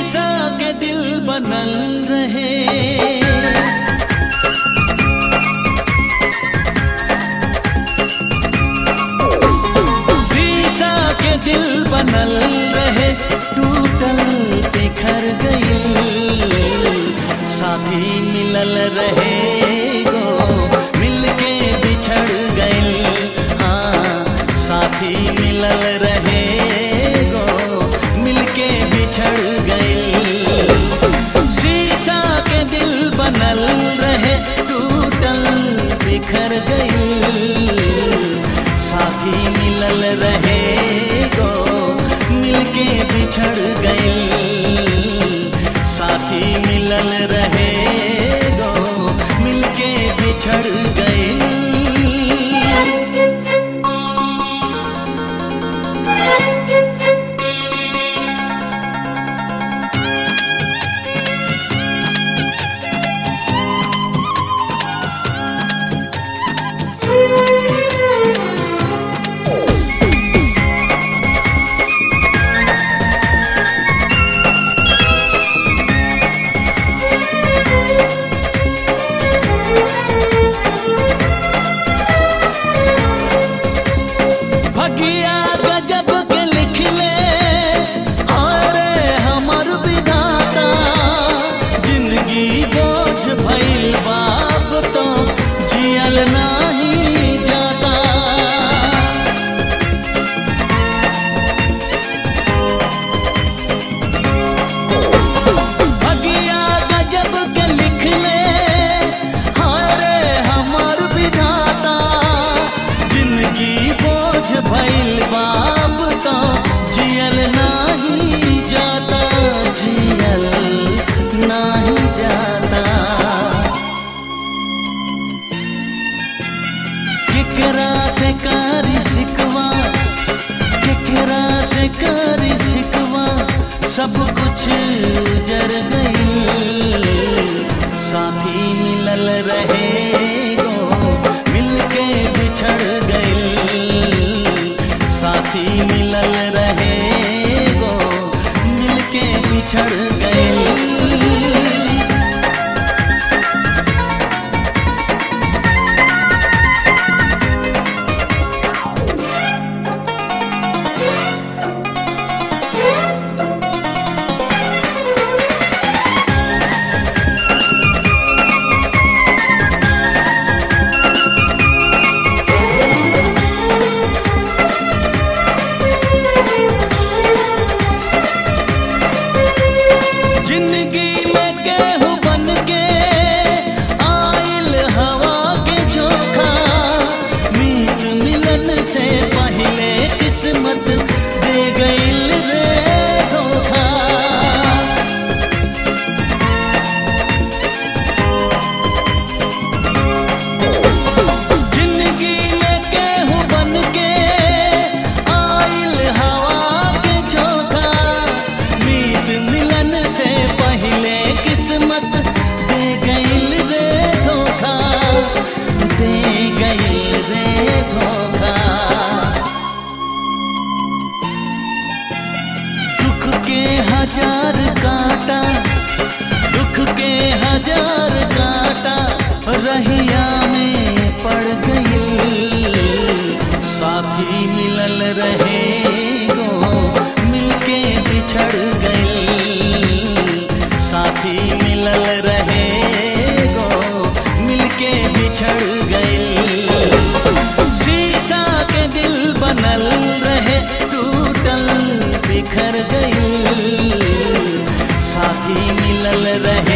शीशा के दिल बनल रहे, शीशा के दिल बनल रहे, टूटल बिखर गई। साथी मिलल रहे गो, मिलके बिछड़ गई। हाँ, साथी मिलल रहे गो, मिलके बिछड़ गई। शीशा के दिल बनल रहे, टूटल बिखर गई। साथी मिलल रहे गो, मिलके बिछड़ गई। साथी मिलल रहे गो, मिलके बिछड़ गई। भगिया गजब के लिख ले, अरे हमर विधाता। जिंदगी बोझ भइल बाप तो जियल नाही जाता। भगिया गजब के लिख ले, अरे हमर विधाता। जिंदगी भइल बाप तो जियल नाही जाता, जियल नाही जाता। केकरा से करी शिकवा, केकरा से करी शिकवा। सब कुछ जर गई। साथी मिलल रहे गो, मिलके बिछड़ गई। साथी मिलल रहे गो, मिलके बिछड़ गई। जिंदगी में केहू बन के आइल हवा के झोंका। मीत मिलन से पहले किस्मत दे गइल रे धोखा। जिंदगी में केहू बन के आइल हवा के झोंका। मीत मिलन से पहले किस्मत दे गइल रे धोखा, दे गइल रे धोखा। दुख के हजार कांटा, दुख के हजार कांटा रहिया में पड़ गई। साथी मिलल रहे गो, मिलके बिछड़ गई। साथी मिलल रहे गो, मिलके बिछड़ गई। शीशा के दिल बनल रहे, टूटल बिखर गई। साथी मिलल रहे